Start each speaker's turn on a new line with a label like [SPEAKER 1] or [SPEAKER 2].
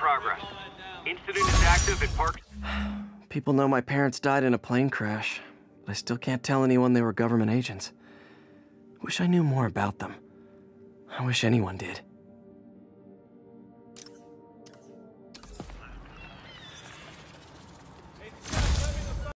[SPEAKER 1] progress. Incident is active in Park...
[SPEAKER 2] People know my parents died in a plane crash, but I still can't tell anyone they were government agents. Wish I knew more about them. I wish anyone did.